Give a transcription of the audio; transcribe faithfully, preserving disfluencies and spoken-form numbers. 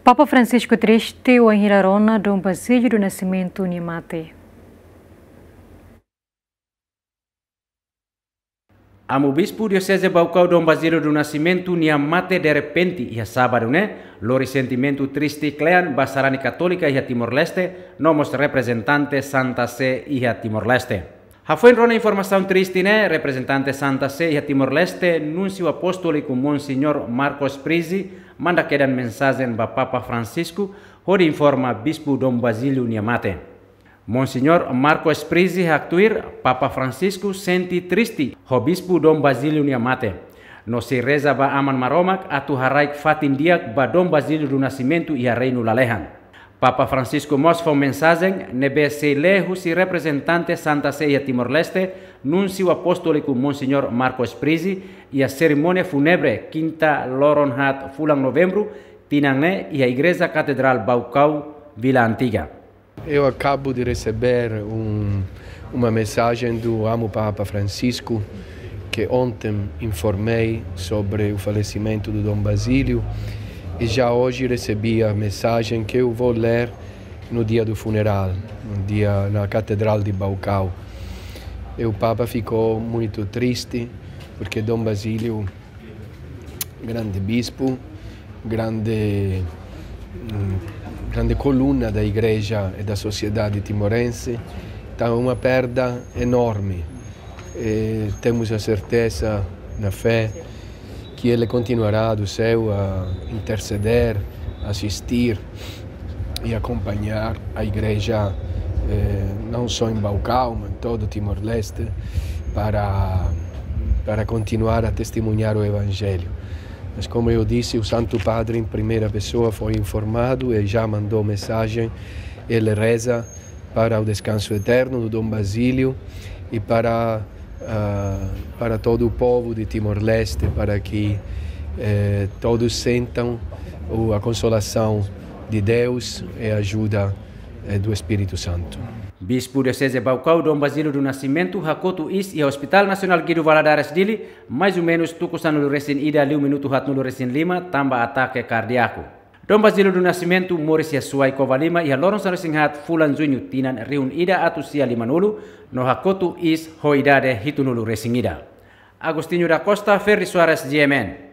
Papa Francisco triste o enhirarona do Basílio do Nascimento Niamate. Amo bispo diocese Baucau Dom Basílio do Nascimento Niamate de repente ia sábado né, lo risentimento triste clean Basarani Católica ia Timor-Leste, nomos representante Santa Sé ia Timor-Leste. Ha foi rona informação triste né, representante Santa Sé ia Timor-Leste, nuncio apostólico Monsignor Marcos Prisi, manda quedan mensagem ba Papa Francisco, onde informa bispo Dom Basílio Niamate. Monsignor Marcos Prisi actuir Papa Francisco senti triste ho bispo Dom Basílio Niamate. No se reza ba aman maromak atu haraik fatin diak ba Dom Basílio do Nascimento ia reino lalehan. Papa Francisco mos fa mensagem nebe se lehu si representante Santa Sé ia Timor-Leste nuncio apostólico Monsignor Marcos Prisi ia cerimônia fúnebre quinta loron hat fulang novembro tinangne ia Igreja Catedral Baucau Vila Antiga. Eu acabo de receber um, uma mensagem do amo Papa Francisco, que ontem informei sobre o falecimento do Dom Basílio, e já hoje recebi a mensagem que eu vou ler no dia do funeral, no dia na Catedral de Baucau. E o Papa ficou muito triste, porque Dom Basílio, grande bispo, grande... grande coluna da igreja e da sociedade timorense, está uma perda enorme. E temos a certeza, na fé, que ele continuará do céu a interceder, assistir e acompanhar a igreja, eh, não só em Baucau, mas em todo Timor-Leste, para, para continuar a testemunhar o Evangelho. Mas como eu disse, o Santo Padre em primeira pessoa foi informado e já mandou mensagem. Ele reza para o descanso eterno do Dom Basílio e para, uh, para todo o povo de Timor-Leste, para que eh, todos sentam a consolação de Deus e a ajuda eh, do Espírito Santo. Bispo diocese Baucau Dom Basílio do Nascimento hakotu is e Hospital Nasional Guido Valadares dili mais ou menos tukusan nulu resin ida liu minuto hat nulu resin lima tambah ataque cardíaco. Dom Basílio do Nascimento moris ya suai kova lima ia lorong sa resin hat fulan junho tinan riun ida atu sia lima nulu no hakotu is ho idade hitu nulu resin ida. Agostinho da Costa, Ferri Soares, G M N.